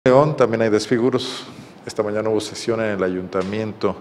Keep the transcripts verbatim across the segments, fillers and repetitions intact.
León también hay desfiguros. Esta mañana hubo sesión en el ayuntamiento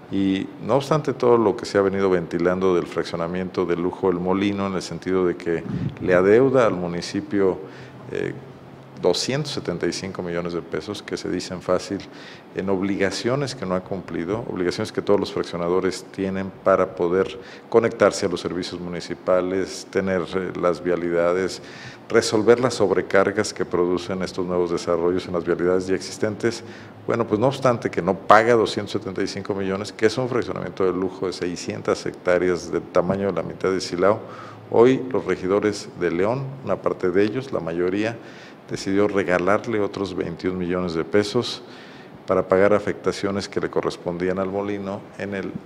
y no obstante todo lo que se ha venido ventilando del fraccionamiento de lujo El Molino, en el sentido de que le adeuda al municipio eh, doscientos setenta y cinco millones de pesos, que se dicen fácil, en obligaciones que no ha cumplido, obligaciones que todos los fraccionadores tienen para poder conectarse a los servicios municipales, tener eh, las vialidades, resolver las sobrecargas que producen estos nuevos desarrollos en las vialidades ya existentes. Bueno, pues no obstante que no paga doscientos setenta y cinco millones, que es un fraccionamiento de lujo de seiscientas hectáreas del tamaño de la mitad de Silao, hoy los regidores de León, una parte de ellos, la mayoría, decidió regalarle otros veintiún millones de pesos para pagar afectaciones que le correspondían al molino en el,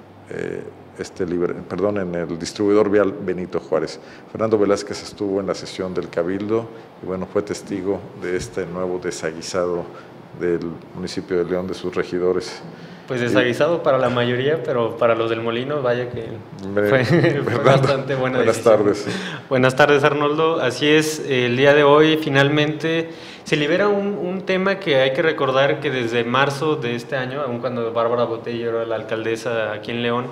eh, este libre, perdón, en el distribuidor vial Benito Juárez. Fernando Velázquez estuvo en la sesión del Cabildo y bueno, fue testigo de este nuevo desaguisado del municipio de León, de sus regidores. Pues desaguisado para la mayoría, pero para los del Molino, vaya que fue, fue bastante buena Buenas decisión. tardes. Buenas tardes, Arnoldo. Así es, el día de hoy finalmente se libera un, un tema que hay que recordar que desde marzo de este año, aun cuando Bárbara Botello era la alcaldesa aquí en León,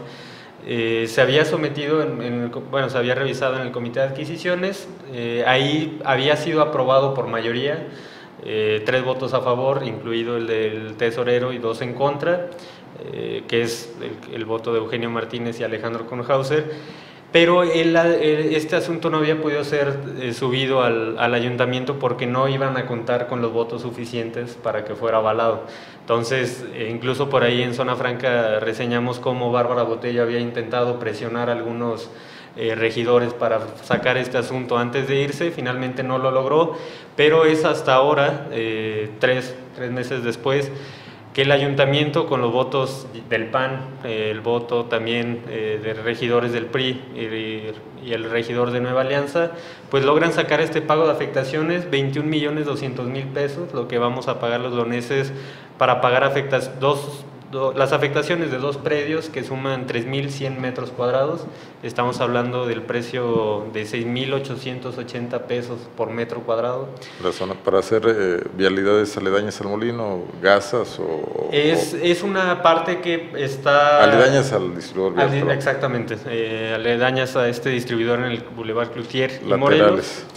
eh, se había sometido, en, en el, bueno, se había revisado en el Comité de Adquisiciones, eh, ahí había sido aprobado por mayoría. Eh, tres votos a favor, incluido el del tesorero, y dos en contra, eh, que es el, el voto de Eugenio Martínez y Alejandro Kornhauser, pero el, el, este asunto no había podido ser eh, subido al, al ayuntamiento porque no iban a contar con los votos suficientes para que fuera avalado. Entonces, eh, incluso por ahí en Zona Franca reseñamos cómo Bárbara Botello había intentado presionar a algunos Eh, regidores para sacar este asunto antes de irse, finalmente no lo logró, pero es hasta ahora, eh, tres, tres meses después, que el ayuntamiento, con los votos del P A N, eh, el voto también eh, de regidores del P R I y, y el regidor de Nueva Alianza, pues logran sacar este pago de afectaciones, veintiún millones doscientos mil pesos, lo que vamos a pagar los leoneses para pagar afectas, dos las afectaciones de dos predios que suman tres mil cien metros cuadrados. Estamos hablando del precio de seis mil ochocientos ochenta pesos por metro cuadrado. La zona para hacer eh, vialidades aledañas al molino, gasas o... Es, o, es una parte que está... Aledañas al distribuidor vial. Al, exactamente, eh, aledañas a este distribuidor en el Boulevard Cloutier y Laterales. Morelos.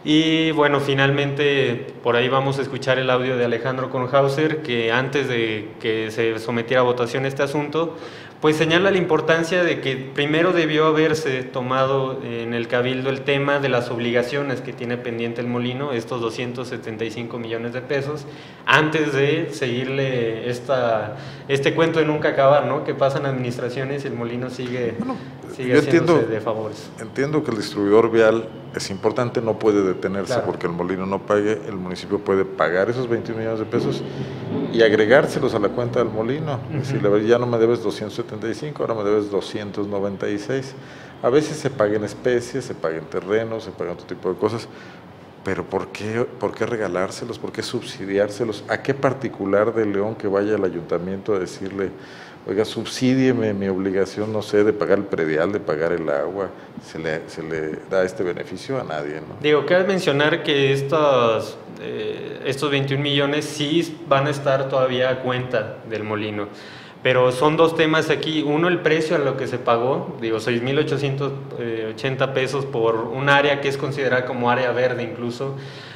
Y bueno, finalmente por ahí vamos a escuchar el audio de Alejandro Kornhauser, que antes de que se sometiera a votación este asunto, pues señala la importancia de que primero debió haberse tomado en el Cabildo el tema de las obligaciones que tiene pendiente el molino, estos doscientos setenta y cinco millones de pesos, antes de seguirle esta, este cuento de nunca acabar, ¿no? Que pasan administraciones y el molino sigue, bueno, sigue yo haciéndose entiendo, de favores. Entiendo que el distribuidor vial es importante, no puede detenerse, claro, porque el molino no pague, el municipio puede pagar esos veintiún millones de pesos y agregárselos a la cuenta del molino. Uh-huh. Es decir, ya no me debes doscientos setenta y cinco, ahora me debes doscientos noventa y seis. A veces se paga en especies, se paga en terrenos, se paga otro tipo de cosas, pero ¿por qué, por qué regalárselos? ¿Por qué subsidiárselos? ¿A qué particular de León que vaya al ayuntamiento a decirle, oiga, subsídieme mi obligación, no sé, de pagar el predial, de pagar el agua? Se le, se le da este beneficio a nadie, ¿no? Digo, cabe mencionar que estos, eh, estos veintiún millones sí van a estar todavía a cuenta del molino, pero son dos temas aquí. Uno, el precio a lo que se pagó, digo, seis mil ochocientos ochenta pesos por un área que es considerada como área verde incluso,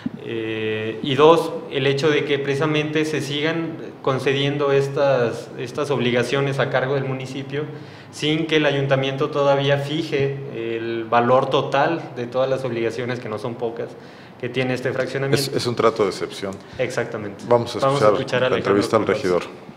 eh, y dos, el hecho de que precisamente se sigan concediendo estas, estas obligaciones a cargo del municipio sin que el ayuntamiento todavía fije el valor total de todas las obligaciones, que no son pocas, que tiene este fraccionamiento. Es, es un trato de excepción. Exactamente. Vamos a escuchar, Vamos a escuchar a la entrevista al regidor.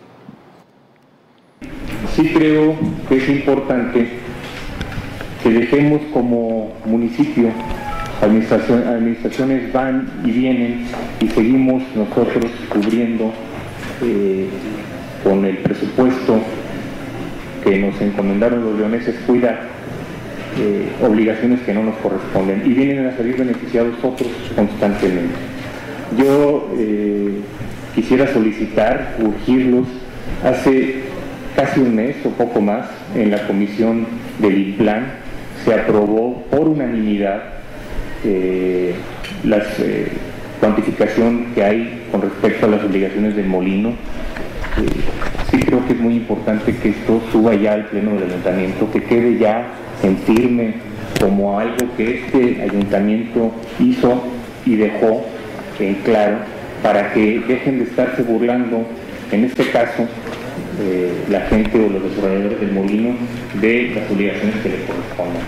Sí creo que es importante que dejemos como municipio, administración, administraciones van y vienen y seguimos nosotros cubriendo eh, con el presupuesto que nos encomendaron los leoneses cuidar eh, obligaciones que no nos corresponden y vienen a salir beneficiados otros constantemente. Yo eh, quisiera solicitar, urgirlos, hace casi un mes o poco más, en la comisión del IPLAN se aprobó por unanimidad eh, las eh, cuantificación que hay con respecto a las obligaciones del molino. Eh, sí creo que es muy importante que esto suba ya al pleno del ayuntamiento, que quede ya en firme como algo que este ayuntamiento hizo y dejó en claro, para que dejen de estarse burlando, en este caso, eh, la gente o los desarrolladores del molino, de las obligaciones que le corresponden.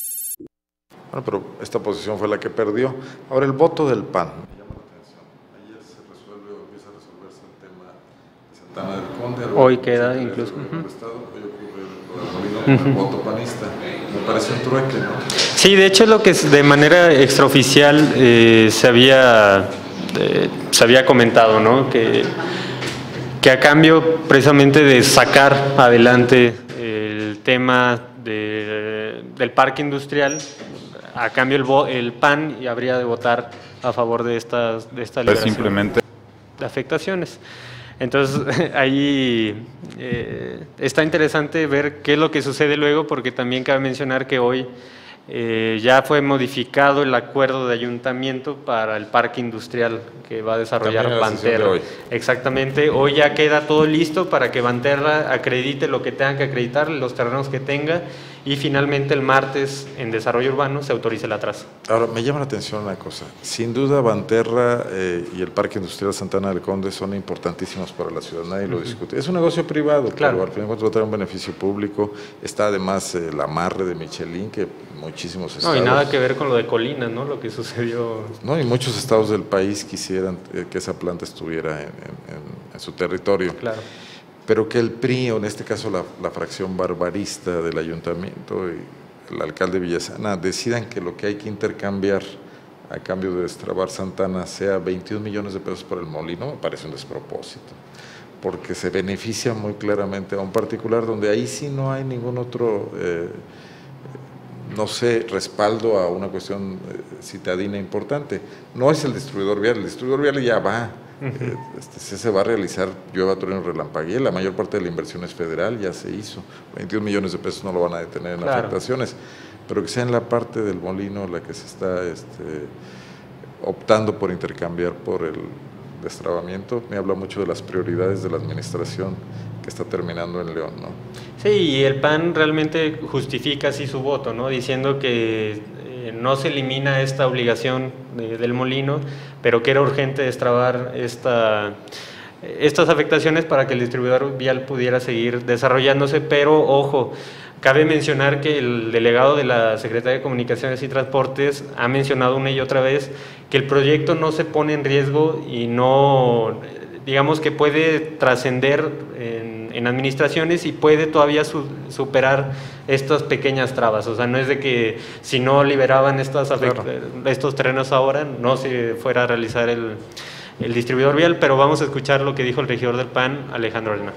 Bueno, pero esta posición fue la que perdió. Ahora, el voto del P A N. Me llama la atención. Ayer se resuelve o empieza a resolverse el tema de Santana del Conde. Hoy queda incluso. Uh-huh. Hoy ocurre lo del molino, uh-huh. El voto panista. Me parece un trueque, ¿no? Sí, de hecho, lo que de manera extraoficial eh, se había, eh, se había comentado, ¿no? Que, que a cambio precisamente de sacar adelante el tema de, del parque industrial, a cambio el, el P A N habría de votar a favor de estas de esta liberación simplemente de afectaciones. Entonces ahí eh, está interesante ver qué es lo que sucede luego, porque también cabe mencionar que hoy eh, ya fue modificado el acuerdo de ayuntamiento para el parque industrial que va a desarrollar Banterra. Hoy. Exactamente, hoy ya queda todo listo para que Banterra acredite lo que tenga que acreditar, los terrenos que tenga, y finalmente el martes en desarrollo urbano se autorice el atraso. Ahora, me llama la atención una cosa. Sin duda, Banterra eh, y el Parque Industrial Santana del Conde son importantísimos para la ciudad, nadie lo discute. Es un negocio privado, claro, pero al final va a traer un beneficio público. Está además eh, el amarre de Michelin, que muchísimos estados… No, y nada que ver con lo de Colinas, ¿no? Lo que sucedió… No, y muchos estados del país quisieran eh, que esa planta estuviera en, en, en su territorio. Claro. Pero que el P R I, o en este caso la, la fracción barbarista del ayuntamiento y el alcalde Villasana, decidan que lo que hay que intercambiar a cambio de destrabar Santana sea veintiún millones de pesos por el molino, me parece un despropósito, porque se beneficia muy claramente a un particular donde ahí sí no hay ningún otro, eh, no sé, respaldo a una cuestión eh, citadina importante. No es el distribuidor vial, el distribuidor vial ya va. Uh-huh. eh, este, se va a realizar, llueva, trueno, relampaguee, la mayor parte de la inversión es federal, ya se hizo, veintiún millones de pesos no lo van a detener en claro. afectaciones, pero que sea en la parte del molino la que se está este, optando por intercambiar por el destrabamiento. Me habla mucho de las prioridades de la administración que está terminando en León, ¿no? Sí, y el P A N realmente justifica así su voto, ¿no? Diciendo que eh, no se elimina esta obligación de, del molino, pero que era urgente destrabar esta, estas afectaciones para que el distribuidor vial pudiera seguir desarrollándose, pero ojo, cabe mencionar que el delegado de la Secretaría de Comunicaciones y Transportes ha mencionado una y otra vez que el proyecto no se pone en riesgo y no, digamos que puede trascender en, en administraciones y puede todavía su, superar estas pequeñas trabas. O sea, no es de que si no liberaban estas claro. estos terrenos ahora, no se fuera a realizar el, el distribuidor vial, pero vamos a escuchar lo que dijo el regidor del P A N, Alejandro Arena.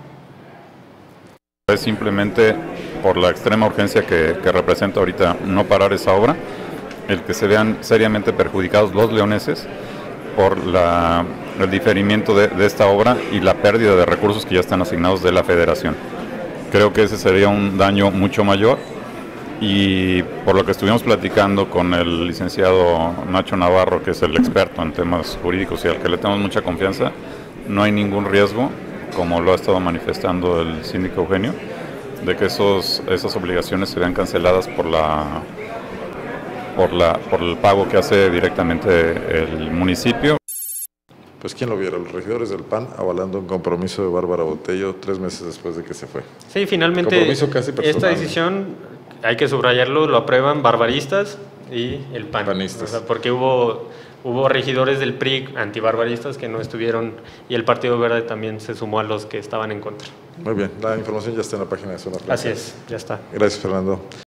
Es simplemente por la extrema urgencia que, que representa ahorita no parar esa obra, el que se vean seriamente perjudicados los leoneses por la, el diferimiento de, de esta obra y la pérdida de recursos que ya están asignados de la federación. Creo que ese sería un daño mucho mayor y por lo que estuvimos platicando con el licenciado Nacho Navarro, que es el experto en temas jurídicos y al que le tenemos mucha confianza, no hay ningún riesgo, como lo ha estado manifestando el síndico Eugenio, de que esos, esas obligaciones se vean canceladas por la por la por el pago que hace directamente el municipio. Pues quién lo viera, los regidores del P A N avalando un compromiso de Bárbara Botello tres meses después de que se fue. Sí, finalmente esta decisión, hay que subrayarlo, lo aprueban barbaristas y el P A N. Panistas. O sea, porque hubo Hubo regidores del P R I antibarbaristas que no estuvieron y el Partido Verde también se sumó a los que estaban en contra. Muy bien, la información ya está en la página de Zona Franca. Así es, ya está. Gracias, Fernando.